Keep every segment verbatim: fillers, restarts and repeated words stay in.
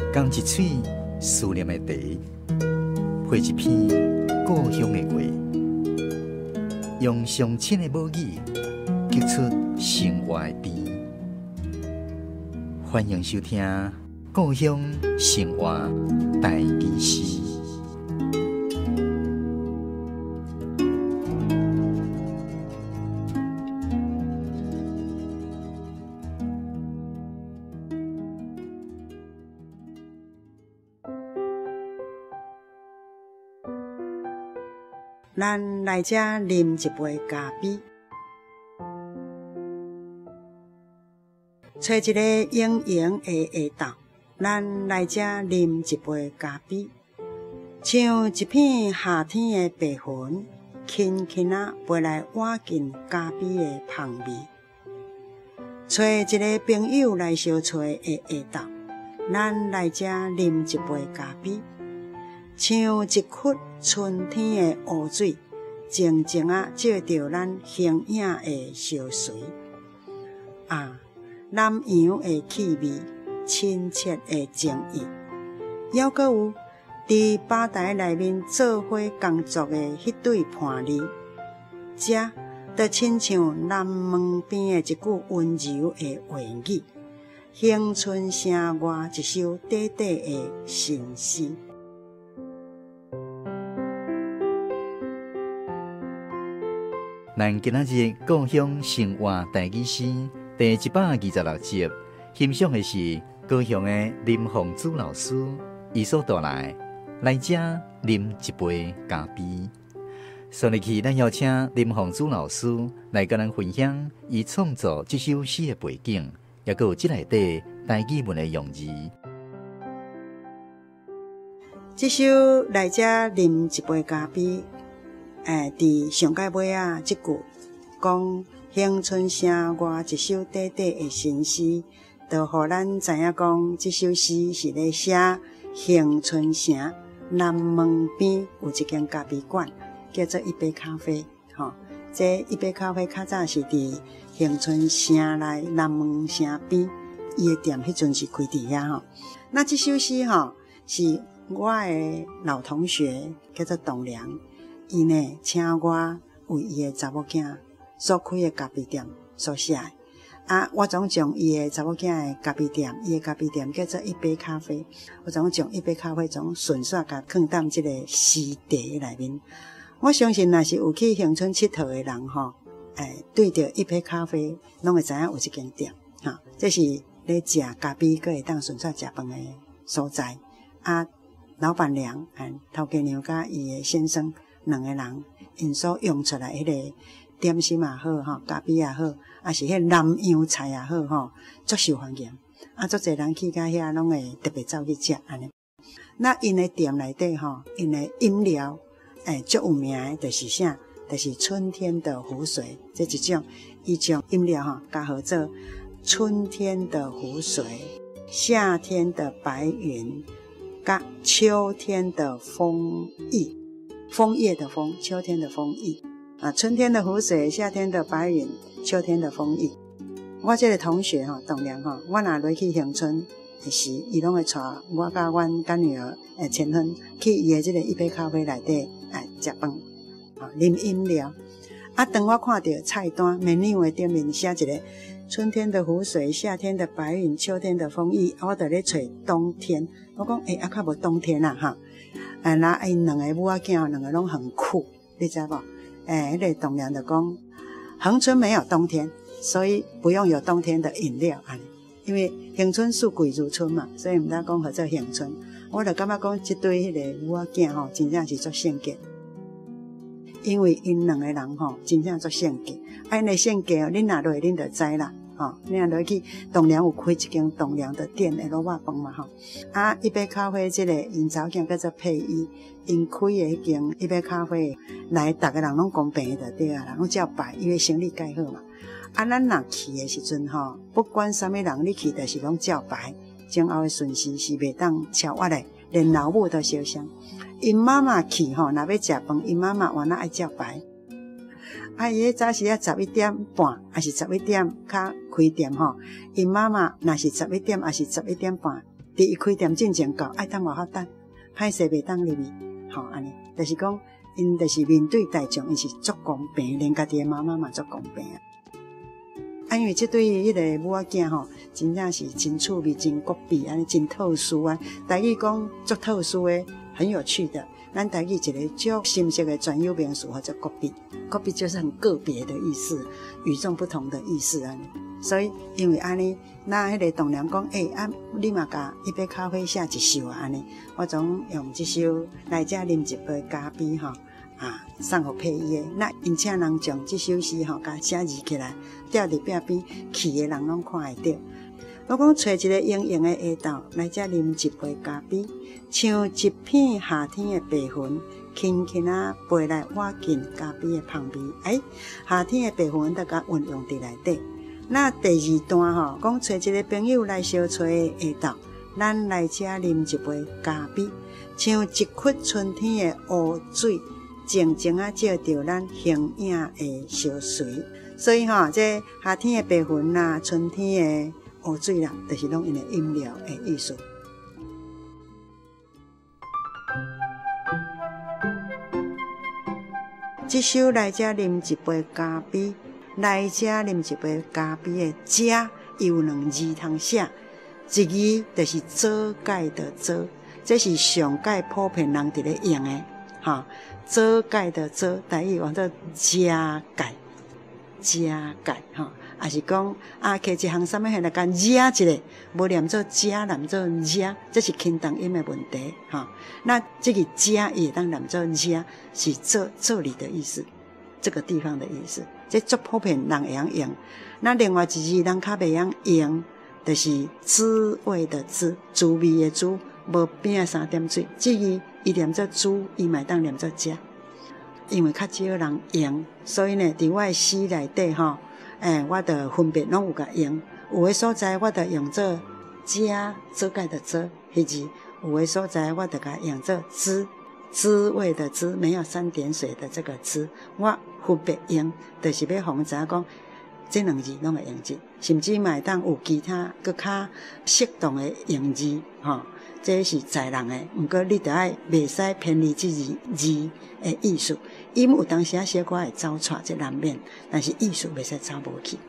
讲一嘴思念的茶，配一片故乡的话，用上亲的母语击出生活的甜。欢迎收听《故乡生活台语诗》。 咱来遮啉一杯咖啡，找一个圆圆的下昼。咱来遮啉一杯咖啡，像一片夏天的白云，轻轻啊飞来挖进咖啡的香味。找一个朋友来相找的下昼，咱来遮啉一杯咖啡。像一窟春天的湖水，静静啊照着咱形影的相随。啊，南洋的气味，亲切的情谊，还阁有伫吧台内面做伙工作的迄对伴侣，这就亲像南门边的一句温柔的话语，乡村城外一首短短的新诗。 咱今仔日故乡生活台语诗第一百二十六集，欣赏的是高雄的林凤珠老师，伊所带来来遮啉一杯咖啡。所以去，咱邀请林凤珠老师来跟咱分享伊创作这首诗的背景，也有这内底台语文的用字。 这首来遮啉一杯咖啡。诶，伫上界尾啊，即句讲乡村城外一首短短的新诗，就互咱知影讲，即首诗是咧写乡村城南门边有一间咖啡馆，叫做一杯咖啡。吼、哦，这一杯咖啡较早是伫乡村城内南门城边，伊的店迄阵是开伫遐吼。那即首诗吼，是我的老同学叫做董良。伊呢，请我为伊的查某囝所开的咖啡店所写的。啊，我总将伊的查某囝的咖啡店，伊的咖啡店叫做一杯咖啡。我总将一杯咖啡总顺续甲放踮即个诗题内面。我相信，若是有去乡村佚佗的人吼，诶，对着一杯咖啡，拢会知影有一间店。哈、啊，这是咧食咖啡，阁会当顺续食饭的所在。啊，老板娘，哎，头家娘甲伊的先生。两个人因所用出来迄个点心也好吼，咖啡也好，啊是迄南洋菜也好吼，足受欢迎。啊，足侪人去到遐拢会特别走去食安尼。那因的店内底吼，因的饮料诶足有名的，就是啥？就是春天的湖水这一种，伊种饮料吼，加合做春天的湖水、夏天的白云、甲秋天的枫叶。枫叶的枫，秋天的枫叶啊，春天的湖水，夏天的白云，秋天的枫叶。我这个同学吼，董良吼，我若落去乡村的时，伊拢会带我甲阮干女儿诶千芬去伊的这个一杯咖啡内底诶食饭，啊，啉饮料。啊，当我看到菜单 menu 的顶面写一个春天的湖水，夏天的白云，秋天的枫叶，我就咧找冬天。我讲诶，啊，较无冬天啊哈。啊，那因两个母仔囝，两个拢很酷，你知无？诶，迄个董良就讲，恒春没有冬天，所以不用有冬天的饮料安尼。因为恒春四季如春嘛，所以毋当讲合做恒春。我就感觉讲，即对迄个母仔囝吼，真正是足性格。因为因两个人吼，真正足性格。啊，因的性格，恁若落去，恁就知啦。吼，你若落去董良有开一间董良的店的卤肉饭嘛吼，啊一杯咖啡即、这个因查某囝叫做佩伊，因开的迄间一杯咖啡来，逐个人拢公平的就对啊啦，拢照排，因为生意介好嘛。啊，咱若去的时阵吼，不管啥物人，你去就是拢照排，前后的顺序是袂当超越的，连老母都相像。因妈妈去吼，若要食饭，因妈妈原来爱照排。啊，伊迄早时啊，十一点半，还是十一点较开店吼。因妈妈若是十一点，还是十一点半伫伊开店进前到，爱等偌较等，歹势袂当入去，吼安尼，就是讲因就是面对大众，因是足公平，连家己的妈妈嘛足公平啊。啊，因为这对迄个母仔囝吼，真正是真趣味、真国别，安尼真特殊啊！台语讲足特殊的，很有趣的。咱台语一个足深色的专有名词，或者国别。国别就是很个别的意思，与众不同的意思安尼。所以因为安尼，那迄个同僚讲，诶、欸，啊，你嘛甲一杯咖啡写一首啊安尼，我总用这首来遮啉一杯咖啡吼。啊，送互配伊的，那因请人将这首诗吼，甲写字起来，吊伫壁边，去的人拢看会到。我讲找一个圆圆的下豆，来遮啉一杯咖啡，像一片夏天的白云，轻轻啊飞来挖进咖啡的香味。哎，夏天的白云，大家运用伫内底。那第二段吼，讲找一个朋友来相找的下豆，咱来遮啉一杯咖啡，像一窟春天的湖水。静静啊，照着咱形影的小水，所以吼，这夏天的白云啦，春天的湖水啦，就是拢因的音调的意思。这首来遮啉一杯咖啡，来遮啉一杯咖啡的遮有两字通写，一字就是做解的做，这是上界普遍人伫咧用的，哈。做解的做，台语换做遮解，遮解吼，也是讲啊，摕一项什么下来甲遮一个，无念做遮，念做遮，这是轻重音的问题吼。那这个遮也当念做遮，是做做理的意思，这个地方的意思，这足普遍人会晓用。那另外一字人较袂晓用，就是滋味的滋，滋味的滋。无边啊三点水，这个伊念做煮，伊嘛当念做食，因为较少人用，所以呢，伫我的诗内底吼，诶、欸，我着分别拢有甲用，有的所在我着用做食做解的做迄字，有的所在我着甲用做滋滋味的滋，没有三点水的这个滋，我分别用，就是要互知影讲。这两字拢会用字，甚至嘛会当有其他搁较适当的用字，吼，这是在人的。毋过你着爱袂使偏离这字字的意思，音有当时啊小可会走错，这难免，但是意思袂使走无去。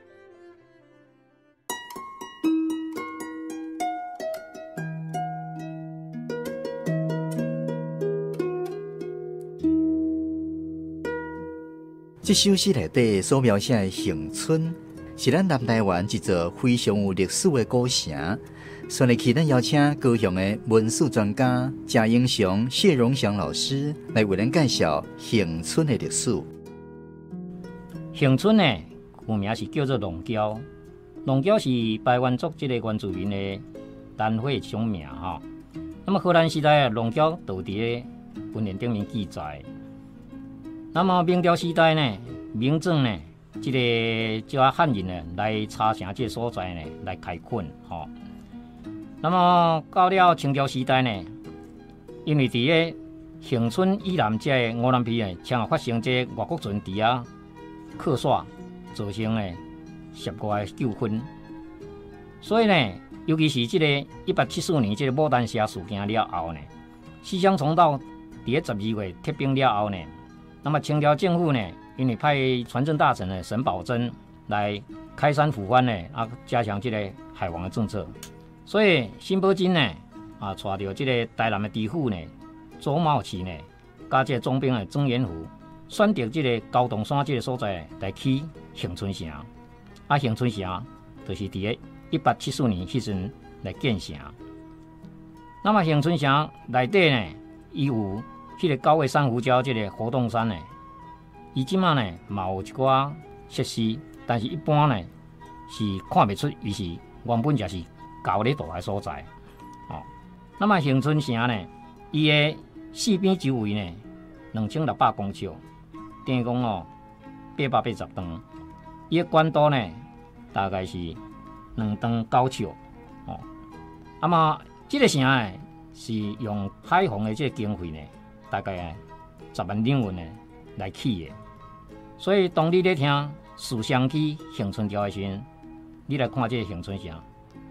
这首诗内底所描写的恒春，是咱南台湾一座非常有历史的古城。顺利去，咱邀请高雄的文史专家贾英祥、谢荣祥老师来为咱介绍恒春的历史。 恒春呢，古名是叫做龙桥，龙桥是排湾族这个原住民的单会一种名哈。那么荷兰时代啊，龙桥都伫文献顶面记载。那么明朝时代呢，明政呢，这个叫汉人呢来查城这个所在呢来开垦吼、哦。那么到了清朝时代呢，因为伫个恒春以南这个乌兰皮呢，常发生这外国船伫啊客耍，造成呢涉外的纠纷。所以呢，尤其是这个一八七四年这个牡丹社事件了后呢，思想重蹈伫个十二月撤兵了后呢。那么清朝政府呢，因为派船政大臣呢沈葆桢来开山抚番呢，啊加强这个海防的政策，所以沈葆桢呢啊带着这个台南的知府呢左茂奇呢，加这个总兵呢曾元福，选择这个高洞山这个所在来起恒春城，啊恒春城就是伫个一八七四年迄阵来建成。那么恒春城内底呢，伊有迄个九月珊瑚礁，这个活动山呢，伊即马呢嘛有一寡设施，但是一般呢是看袂出伊是原本就是高咧大个所在。哦，那么恒春城呢，伊个四边周围呢两千六百公尺，等于讲哦八百八十吨，伊个宽度呢大概是两吨九尺。哦，那么这个城呢是用海防的这个经费呢。大概十万两银呢来起的，所以当你咧听树乡区恒春桥的时候，你来看这个恒春城，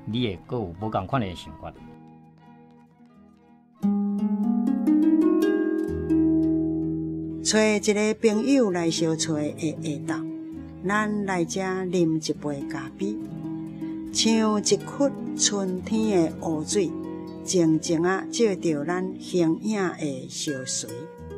你会阁有无同款的想法。 找一个朋友来相找的下昼，咱来遮啉一杯咖啡，像一窟春天的湖水，静静啊照着咱形影的相随。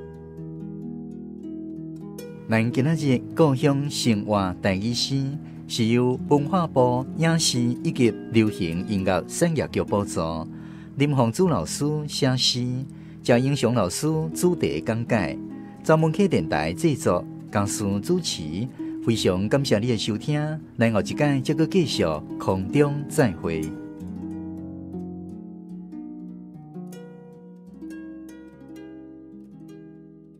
咱今仔日故乡生活大语诗是由文化部影视以及流行音乐产业局补助，林宏祖老师写诗，赵英雄老师主题讲解，专门客电台制作，江苏主持。非常感谢你的收听，咱后一届再阁继续空中再会。